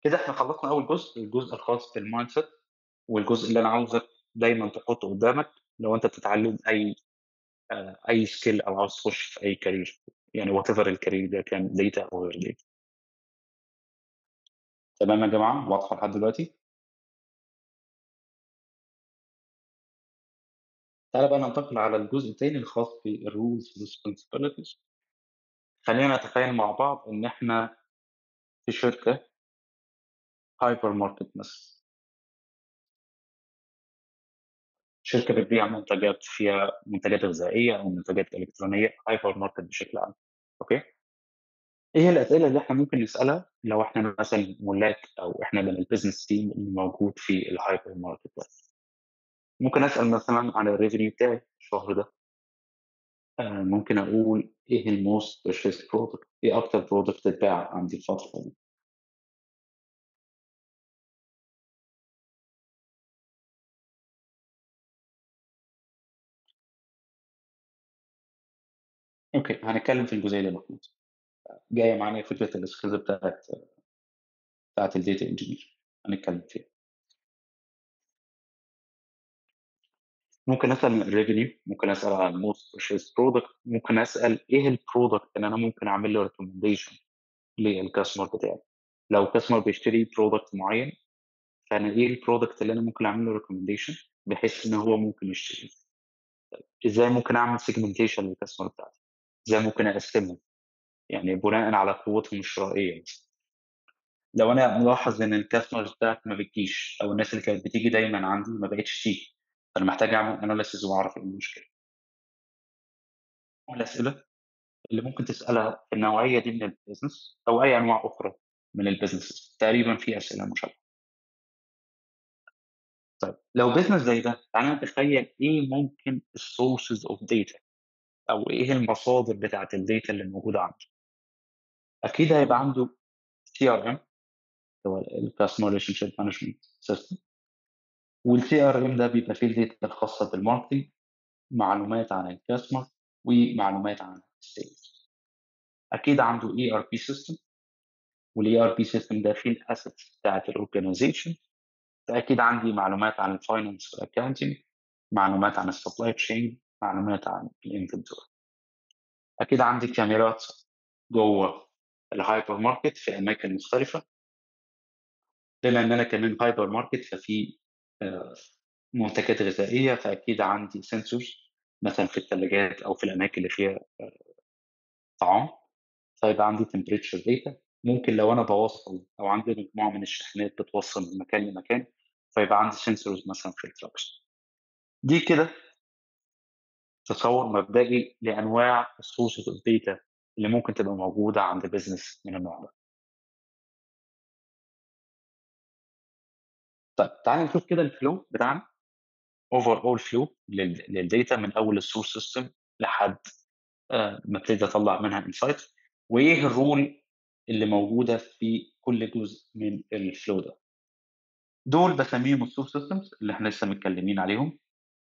كده احنا خلصنا اول جزء، الجزء الخاص بالمايند سيت، والجزء اللي انا عاوزك دايما تحطه قدامك لو انت بتتعلم اي سكيل او عاوز تخش في اي كارير، يعني وات ايفر الكارير ده كان ديتا او غير ديتا. تمام يا جماعه، واضحه لحد دلوقتي؟ تعالى بقى ننتقل على الجزء الثاني الخاص بالرولز ريسبونسبيلتيز. خلينا نتخيل مع بعض ان احنا في شركه هايبر ماركت مثلا، شركه بتبيع منتجات فيها منتجات غذائيه او منتجات الكترونيه، هايبر ماركت بشكل عام. اوكي، ايه الاسئله اللي احنا ممكن نسالها لو احنا مثلا ملاك او احنا من البيزنس تيم اللي موجود في الهايبر ماركت ده؟ ممكن اسال مثلا عن الريفينيو بتاعي الشهر ده. ممكن اقول ايه الموست بيرشيس برودكت، ايه اكتر برودكت اتباع عندي الفتره دي. اوكي، هنتكلم في الجزئيه دي محمود. جايه معانا فكره السكيلز بتاعت الداتا انجينير، هنتكلم فيها. ممكن اسال عن الريفينيو، ممكن اسال عن الموست بيرشيس برودكت، ممكن اسال ايه البرودكت اللي انا ممكن اعمل له ريكومنديشن للكاستمر بتاعي. لو كاستمر بيشتري برودكت معين، فانا ايه البرودكت اللي انا ممكن اعمل له ريكومنديشن بحيث ان هو ممكن يشتري. ازاي ممكن اعمل سيجمنتيشن للكاستمر بتاعتي، ازاي ممكن اقسمهم يعني بناء على قوتهم الشرائيه. لو انا ملاحظ ان الكاستمرز بتاعتي ما بتجيش، او الناس اللي كانت بتيجي دايما عندي ما بقتش تيجي، فانا محتاج اعمل اناليسيز واعرف ايه المشكله. الاسئله اللي ممكن تسالها في النوعيه دي من البيزنس او اي انواع اخرى من البيزنس، تقريبا في اسئله مشابهه. طيب لو بيزنس زي ده، تعالى نتخيل ايه ممكن السورسز اوف داتا، او ايه المصادر بتاعت الداتا اللي موجوده عنده. اكيد هيبقى عنده سي ار ام، هو الكاستمر ريليشن شيب مانجمنت سيستم. والسي ار ام ده بيبقى فيه الداتا الخاصه بالماركتنج، معلومات عن الكاستمر، ومعلومات عن السيلز. اكيد عنده اي ار بي سيستم، والاي ار بي سيستم ده فيه الاسيتس بتاعت الاورجنايزيشن. فاكيد عندي معلومات عن الفاينانس والاكونتنج، معلومات عن السبلاي تشين، معلومات عن الانفنتوري. اكيد عندي كاميرات جوه الهايبر ماركت في اماكن مختلفه، بما ان انا كمان هايبر ماركت ففي آه، منتجات غذائيه، فاكيد عندي سنسورز مثلا في الثلاجات او في الاماكن اللي فيها طعام. فيبقى عندي temperature data. ممكن لو انا بوصل او عندي مجموعه من الشحنات بتوصل من مكان لمكان، فيبقى عندي سنسورز مثلا في التراكس. دي كده تصور مبدئي لانواع السورسز اوف داتا اللي ممكن تبقى موجوده عند بزنس من النوع ده. طيب تعالى نشوف كده الفلو بتاعنا، اوفر اول فلو للداتا من اول السورس سيستم لحد ما ابتدي اطلع منها انسايت، وايه الرول اللي موجوده في كل جزء من الفلو ده. دول بسميهم السورس سيستمز اللي احنا لسه متكلمين عليهم.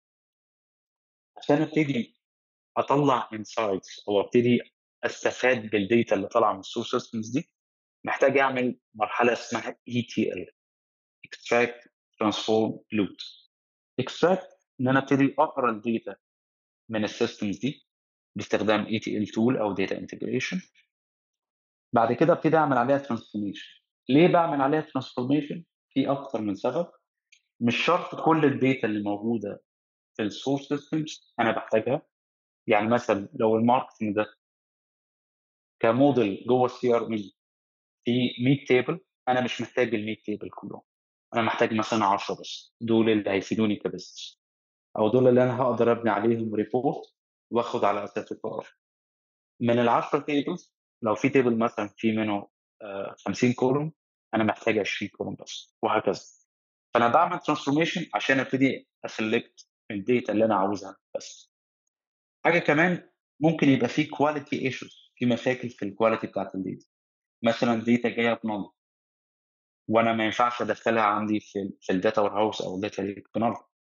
عشان ابتدي اطلع انسايتس او ابتدي استفاد بالداتا اللي طالعه من السورس سيستمز دي، محتاج اعمل مرحله اسمها اي تي ال، اكستراكت ترانسفورم لود. اكستراكت ان انا ابتدي اقرا الداتا من السيستمز دي باستخدام اي تي ال تول او داتا انتجريشن. بعد كده ابتدي اعمل عليها ترانسفورميشن. ليه بعمل عليها ترانسفورميشن؟ في اكتر من سبب. مش شرط كل الداتا اللي موجوده في السورس سيستمز انا بحتاجها. يعني مثلا لو الماركتنج ده كموديل جوه السي ار ام في 100 تيبل، انا مش محتاج ال 100 تيبل كلهم. انا محتاج مثلا 10 بس، دول اللي هيفيدوني كبزنس، او دول اللي انا هقدر ابني عليهم ريبورت واخد على اساس القرار. من ال 10 تيبلز، لو في تيبل مثلا في منه 50 كولوم، انا محتاج 20 كولوم بس، وهكذا. فانا بعمل ترانسفورميشن عشان ابتدي اسلكت الداتا اللي انا عاوزها بس. حاجه كمان، ممكن يبقى في كواليتي ايشوز، في مشاكل في الكواليتي بتاعت الداتا. مثلا داتا جايه بنل، وانا ما ينفعش ادخلها عندي في الداتا وير هاوس او داتا ليك بنل.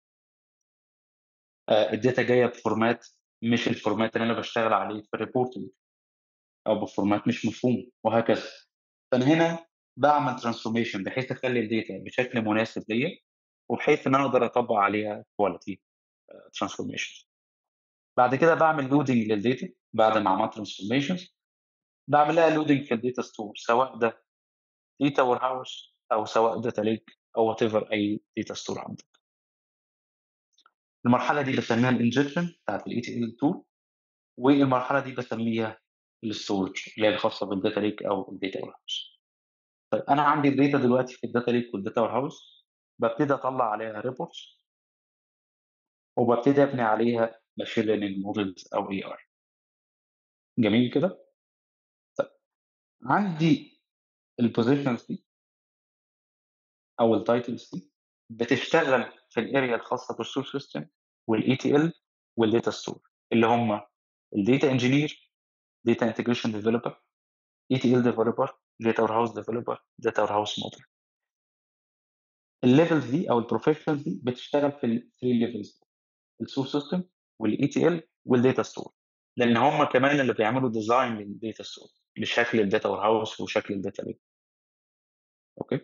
الداتا جايه بفورمات مش الفورمات اللي انا بشتغل عليه في الريبورتنج، او بفورمات مش مفهوم، وهكذا. فانا هنا باعمل ترانسفورميشن بحيث اخلي الداتا بشكل مناسب ليا، وبحيث ان انا اقدر اطبق عليها كواليتي ترانسفورميشن. بعد كده بعمل لودنج للداتا بعد ما عملت ترانسفورميشنز، بعمل لها لودنج في الداتا ستور، سواء ده داتا وير هاوس او سواء داتا ليك او وات ايفر اي داتا ستور عندك. المرحله دي بسميها الانجكشن بتاعت الاي تي ال 2، والمرحله دي بسميها الستورج اللي هي الخاصه بالداتا ليك او الداتا وير هاوس. طيب انا عندي الداتا دلوقتي في الداتا ليك والداتا وير هاوس، ببتدي اطلع عليها ريبورتس، وببتدي ابني عليها ماشين ليرنينج مودلز او اي اي. جميل كده. طيب عندي البوزيشنز دي او التايتلز دي بتشتغل في الاريا الخاصه بالسورس سيستم والاي تي ال والداتا ستور، اللي هم الداتا انجينير، داتا انتجريشن ديفلوبر، اي تي ال ديفلوبر، داتا وير هاوس ديفلوبر، داتا وير هاوس موديل. الليفلز دي او البروفيشنالز دي بتشتغل في الثري ليفلز: السورس سيستم والاي تي ال والداتا ستور، لان هم كمان اللي بيعملوا ديزاين للداتا ستور بشكل الداتا وير هاوس وشكل الداتا ليك. اوكي.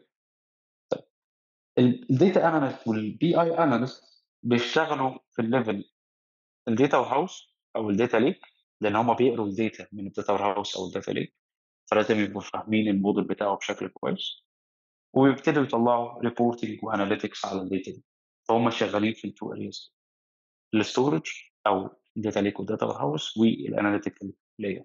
الداتا اناليست والبي اي اناليست بيشتغلوا في الليفل الداتا وير هاوس او الداتا ليك، لان هم بيقروا الداتا من الداتا وير هاوس او الداتا ليك، فلازم يبقوا فاهمين الموديل بتاعه بشكل كويس، ويبتدوا يطلعوا ريبورتنج واناليتكس على الداتا دي. فهم شغالين في التو ارياز: الاستورج او الداتا ليك والداتا وير هاوس، والاناليتيكال لاير.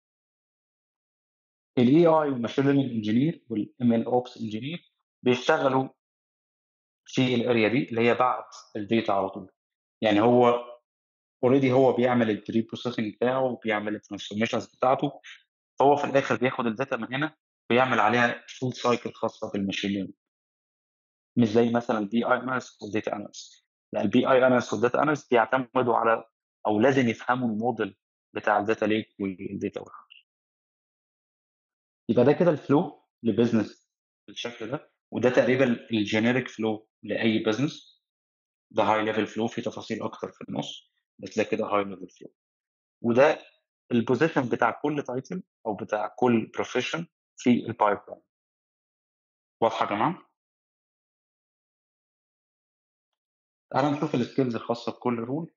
الاي اي والماشين ليرنينج انجينير والام ال اوبس انجينير بيشتغلوا في الاريا دي اللي هي بعد الداتا على طول. يعني هو اوريدي هو بيعمل البري بروسيسنج بتاعه وبيعمل الترانسفورميشنز بتاعته، فهو في الاخر بياخد الداتا من هنا ويعمل عليها فول سايكل خاصه بالماشين ليرنينج. مش زي مثلا البي اي اناليست والداتا اناليست. لا، البي اي اناليست والداتا اناليست بيعتمدوا على او لازم يفهموا الموديل بتاع الداتا ليك والداتا. يبقى ده كده الفلو لبزنس بالشكل ده، وده تقريبا الجينيريك فلو لاي بزنس. ده هاي ليفل فلو، في تفاصيل اكتر في النص، بس ده كده هاي ليفل فلو. وده البوزيشن بتاع كل تايتل او بتاع كل بروفيشن في البايب لاين. واضحه يا جماعه؟ تعالوا نشوف السكيلز الخاصه بكل رول.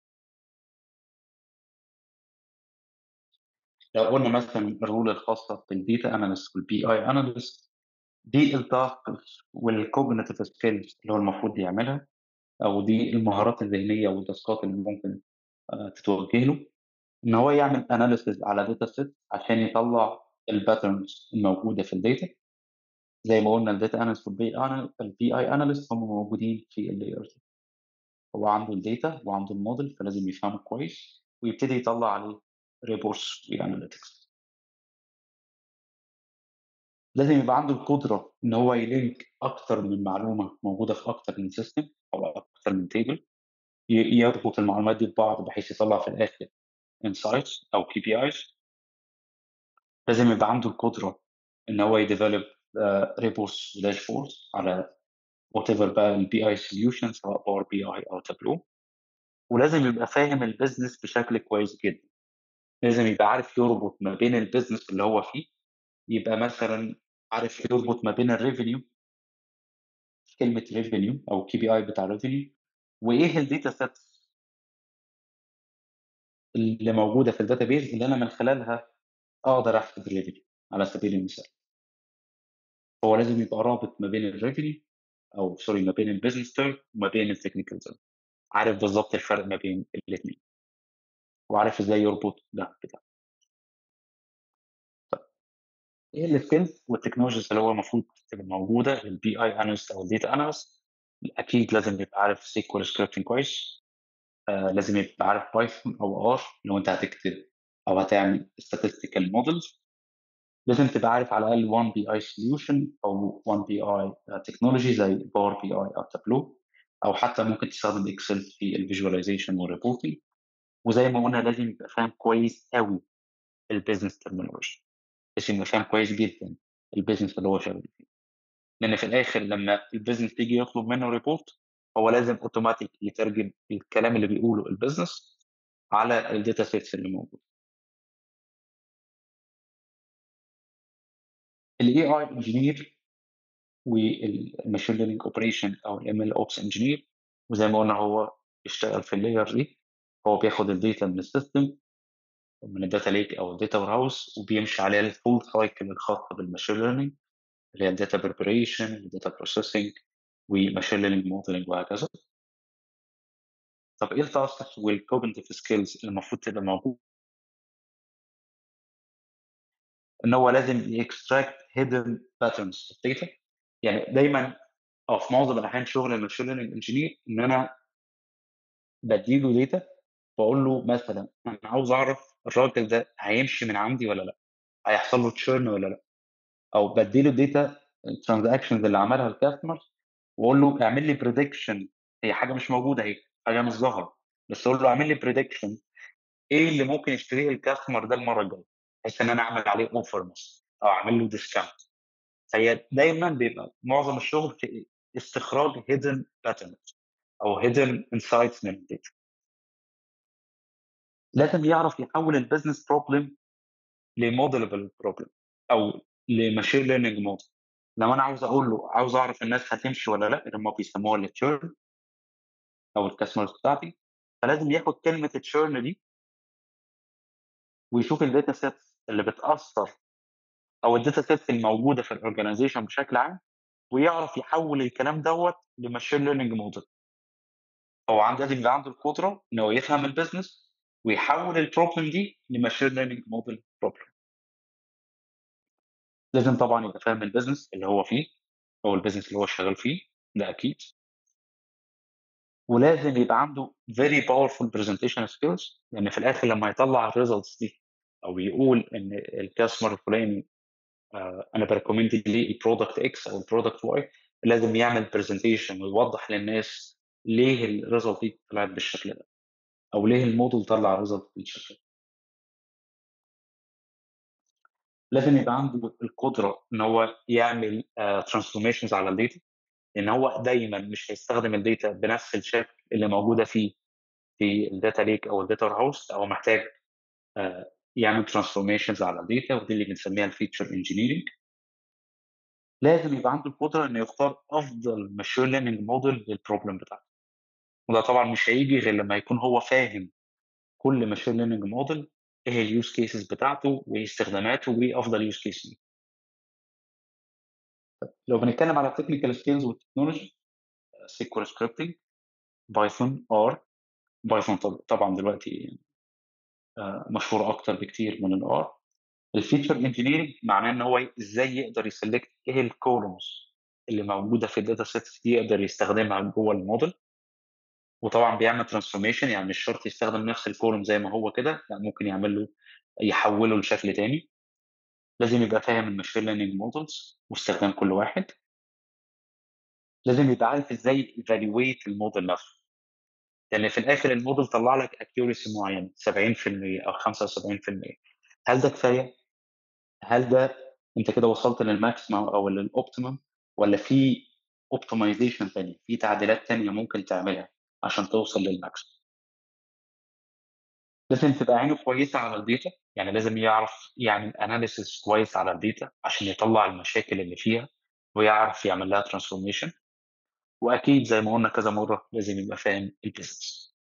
لو قلنا مثلا الرول الخاصه بالديتا اناليست والبي اي اناليست، دي التاسكس والكوجنيتيف سكيلز اللي هو المفروض يعملها، او دي المهارات الذهنيه والتاسكات اللي ممكن تتوجه له. ان هو يعمل اناليسيز على داتا سيت عشان يطلع الباترنز الموجوده في الداتا. زي ما قلنا الداتا اناليست والبي اي اناليست هم موجودين في اللايرز. هو عنده الداتا وعنده الموديل، فلازم يفهمه كويس ويبتدي يطلع عليه ريبورتس واناليتكس. لازم يبقى عنده القدره ان هو يلينك اكتر من معلومه موجوده في اكتر من سيستم او اكتر من تيبل، يربط المعلومات دي ببعض بحيث يطلع في الاخر انسايتس او كي بي ايز. لازم يبقى عنده القدره ان هو يديفلوب ريبورتس وداشبوردز على وات ايفر بقى البي اي سوليوشن، سواء باور بي اي او تابلو. ولازم يبقى فاهم البيزنس بشكل كويس جدا. لازم يبقى عارف يربط ما بين البيزنس اللي هو فيه، يبقى مثلا عارف يربط ما بين الريفينيو، كلمه ريفينيو او كي بي اي بتاع ريفينيو، وايه الداتا سيتس اللي موجوده في الداتابيز اللي انا من خلالها اقدر احسب الريفينيو على سبيل المثال. هو لازم يبقى رابط ما بين الريفينيو، او سوري، ما بين البيزنس تيرم وما بين التكنيكال تيرم، عارف بالظبط الفرق ما بين الاثنين، وعارف ازاي يربط ده بده. ايه السكيلز والتكنولوجيز اللي هو المفروض تبقى موجوده للبي اي اناليست او الداتا اناليست؟ اكيد لازم يبقى عارف سيكوال سكريبتنج كويس. لازم يبقى عارف بايثون او ار لو انت هتكتب او هتعمل statistical models. لازم تبقى عارف على الاقل 1 بي اي سوليوشن او 1 بي اي تكنولوجي زي باور بي اي او تابلو، او حتى ممكن تستخدم اكسل في الفيجواليزيشن والريبورتنج. وزي ما قلنا لازم يبقى فاهم كويس قوي البيزنس ترمينولوجي، بحيث انه فاهم كويس جدا البيزنس اللي هو شغال فيه. لان في الاخر لما البيزنس تيجي يطلب منه ريبورت، هو لازم اوتوماتيك يترجم الكلام اللي بيقوله البيزنس على الداتا سيتس اللي موجود. الاي اي انجينير والماشين ليرنينج اوبريشن او الام ال اوبس انجينير، وزي ما قلنا هو بيشتغل في اللاير دي. هو بياخد الداتا من السيستم، من الداتا ليك او الداتا وير هاوس، وبيمشي عليها الفول سايكل الخاصه بالماشين ليرنينج، اللي هي الداتا بريبريشن والداتا بروسيسنج وماشين ليرنينج موديلنج وهكذا. طب ايه التاسكس والكوجنيتيف سكيلز اللي المفروض تبقى موجود؟ ان هو لازم يكستراكت هيدن باترنز في الداتا. يعني دايما او في معظم الاحيان شغل الماشين ليرنينج انجينير ان انا بديله داتا، واقول له مثلا انا عاوز اعرف الراجل ده هيمشي من عندي ولا لا، هيحصل له تشيرن ولا لا. او بديله داتا الترانزاكشنز اللي عملها الكاستمر، واقول له اعمل لي بريدكشن. هي حاجه مش موجوده، هي حاجه مش ظاهره، بس اقول له اعمل لي بريدكشن ايه اللي ممكن يشتريه الكاستمر ده المره الجايه، بحيث ان انا اعمل عليه اوفر مثلا او اعمل له ديسكاونت. فهي دايما بيبقى معظم الشغل في استخراج هيدن باترنز او هيدن انسايتس من الداتا. لازم يعرف يحول البيزنس بروبلم لموديلبل بروبلم او لماشين ليرنينج موديل. لو انا عاوز اقول له عاوز اعرف الناس هتمشي ولا لا، اللي هم بيسموها التشيرن او الكاستمرز بتاعتي، فلازم ياخد كلمه التشيرن دي ويشوف الداتا سيتس اللي بتاثر او الداتا سيتس الموجوده في الاورجنايزيشن بشكل عام، ويعرف يحول الكلام دوت لماشين ليرنينج موديل. هو لازم يبقى عنده القدره ان هو يفهم البيزنس ويحول البروبلم دي لماشين ليرنينج موديل بروبلم. لازم طبعا يبقى فاهم البيزنس اللي هو فيه او البيزنس اللي هو شغال فيه، ده اكيد. ولازم يبقى عنده very powerful presentation skills، لان في الاخر لما يطلع الريزلتس دي او يقول ان الكاستمر الفلاني انا بريكومند ليه البرودكت اكس او البرودكت واي، لازم يعمل برزنتيشن ويوضح للناس ليه الريزلت دي طلعت بالشكل ده، او ليه الموديل طلع ريزلت بالشكل ده. لازم يبقى عنده القدره ان هو يعمل ترانسفورميشنز على الداتا، لان هو دايما مش هيستخدم الداتا بنفس الشكل اللي موجوده فيه في الداتا ليك او الداتا هاوس، او محتاج يعمل ترانسفورميشنز على الداتا، ودي اللي بنسميها الفيتشر انجينيرنج. لازم يبقى عنده القدره انه يختار افضل ماشين ليرنينج موديل للبروبلم بتاعته، وده طبعا مش هيجي غير لما يكون هو فاهم كل ماشين ليرنينج موديل ايه اليوز كيسز بتاعته وايه استخداماته وايه افضل يوز كيس. لو بنتكلم على التكنيكال سكيلز والتكنولوجي، سيكوال سكريبتنج، بايثون، ار. بايثون طبعا دلوقتي مشهور اكتر بكتير من الار. الفيتشر انجينيرنج معناه ان هو ازاي يقدر يسلكت ايه الكولومز اللي موجوده في الداتا سيتس دي يقدر يستخدمها جوه الموديل. وطبعا بيعمل ترانسفورميشن، يعني مش شرط يستخدم نفس الكولوم زي ما هو كده، لا ممكن يعمل له يحوله لشكل تاني. لازم يبقى فاهم الماشين ليرنينج مودلز واستخدام كل واحد. لازم يبقى عارف ازاي ايفالويت الموديل نفسه، لان في الاخر الموديل طلع لك اكيورسي معين 70% او 75%. هل ده كفايه؟ هل ده انت كده وصلت للماكسيمم او للاوبتيمم، ولا في اوبتمايزيشن تاني، في تعديلات تانية ممكن تعملها عشان توصل للماكسيمم؟ لازم تبقى عينه كويسه على الداتا، يعني لازم يعرف يعمل اناليسيس كويس على الداتا عشان يطلع المشاكل اللي فيها ويعرف يعمل لها ترانسفورميشن. واكيد زي ما قلنا كذا مره لازم يبقى فاهم البيزنس.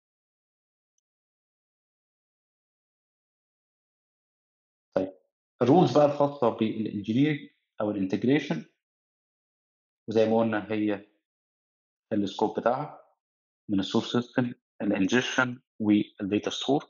طيب، الرولز بقى الخاصه بالانجينيرنج او الانتجريشن، وزي ما قلنا هي السكوب بتاعها من السورس سيستم، الانجكشن والداتا ستور.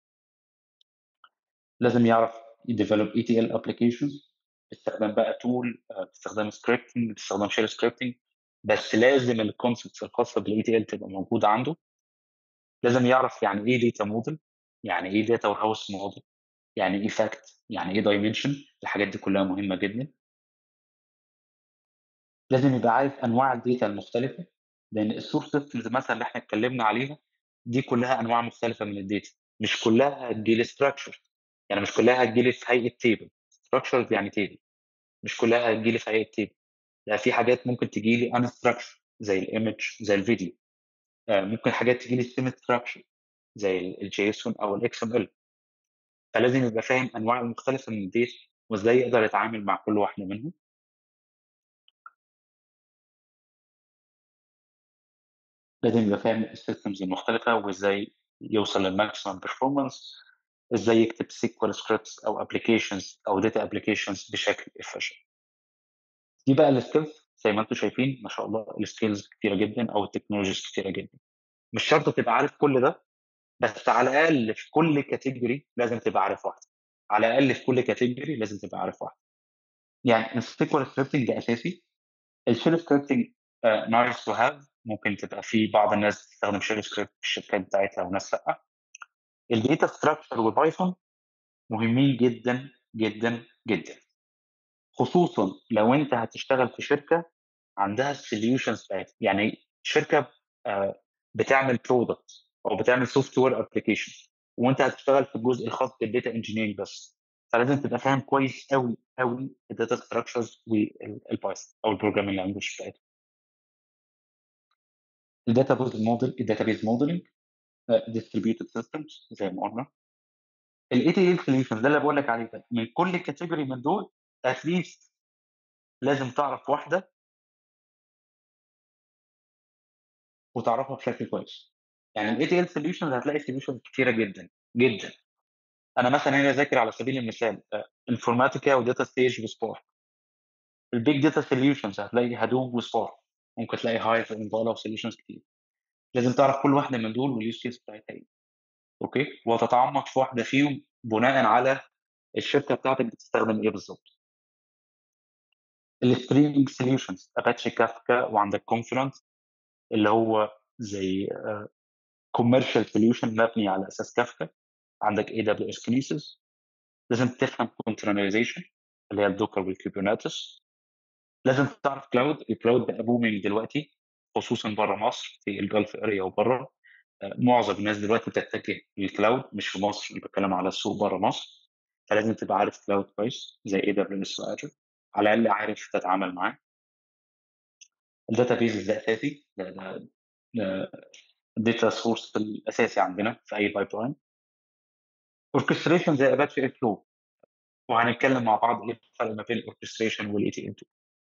لازم يعرف يديفلوب اي تي ال ابلكيشنز باستخدام بقى تول، باستخدام سكريبتنج، باستخدام شيل سكريبتنج. بس لازم الكونسبتس الخاصه بالاي تي ال تبقى موجوده عنده. لازم يعرف يعني ايه داتا موديل، يعني ايه داتا وير هاوس موديل، يعني ايه فاكت، يعني ايه دايمنشن. الحاجات دي كلها مهمه جدا. لازم يبقى عارف انواع الداتا المختلفه، لان السورس سيستمز مثلا اللي احنا اتكلمنا عليها دي كلها انواع مختلفه من الداتا. مش كلها هتجيلي ستراكشر، يعني مش كلها هتجيلي في هيئه تيبل. ستراكشر يعني تيبل، مش كلها هتجيلي في هيئه تيبل. يعني في حاجات ممكن تجيلي ان ستراكشر زي الايمج، زي الفيديو. ممكن حاجات تجيلي سيمي ستراكشر زي الجيسون او الاكس ام ال. فلازم يبقى فاهم انواع المختلفه من الداتا، وإزاي يقدر يتعامل مع كل واحدة منهم. لازم يبقى فاهم الsystems المختلفة وإزاي يوصل للmaximum performance، إزاي يكتب SQL scripts أو applications أو data applications بشكل efficient. دي بقى الskills زي ما أنتم شايفين ما شاء الله الskills كتيرة جدًا أو الtechnologies كتيرة جدًا. مش شرط تبقى عارف كل ده، بس على الأقل في كل category لازم تبقى عارف واحدة، على الأقل في كل category لازم تبقى عارف واحدة. يعني الSQL scripting ده أساسي، الshell scripting nice to have، ممكن تبقى في بعض الناس بتستخدم shell script في الشركات بتاعتها وناس لأ. الdata structure وPython مهمين جدًا، جدًا، جدًا، خصوصًا لو أنت هتشتغل في شركة عندها الsolutions بتاعتها، يعني شركة آآ بتعمل product أو بتعمل software application وأنت هتشتغل في الجزء الخاص بالdata engineering بس، فلازم تبقى فاهم كويس أوي، أوي الdata structures الPython أو الprogramming language بتاعتها. الdatabase modeling distributed systems زي ما قُلنا. الETL solution ده اللي باقول لك عليه ده، من كل category من دول at least لازم تعرف واحدة وتعرفها بشكل كويس. يعني الETL solutions هتلاقي solutions كتيرة جدًا، جدًا. أنا مثلًا هنا ذاكر على سبيل المثال Informatica وData Stage وSpark. الBig Data Solutions هتلاقي Hadoop وSpark، ممكن تلاقي Hive وImpala وsolutions كتير. لازم تعرف كل واحدة من دول والuse case بتاعتها إيه، أوكي؟ وتتعمق في واحدة فيهم بناءً على الشركة بتاعتك بتستخدم إيه بالضبط. الstreaming solutions Apache Kafka وعندك Confluent اللي هو زي commercial solution مبني على أساس Kafka، عندك AWS Kinesis. لازم تفهم containerization اللي هي الDocker والKubernetes. لازم تعرف cloud، الcloud بقى booming دلوقتي خصوصًا برّه مصر في الgulf area وبرّه. معظم الناس دلوقتي بتتجه للcloud مش في مصر، أنا باتكلم على السوق برّه مصر، فلازم تبقى عارف cloud كويس زي AWS وAzure، على الأقل عارف تتعامل معاه. الdatabase ده أساسي، ده data source الأساسي عندنا في أي pipeline. orchestration زي Apache Airflow، وهنتكلم مع بعض إيه الفرق ما بين الorchestration والETL.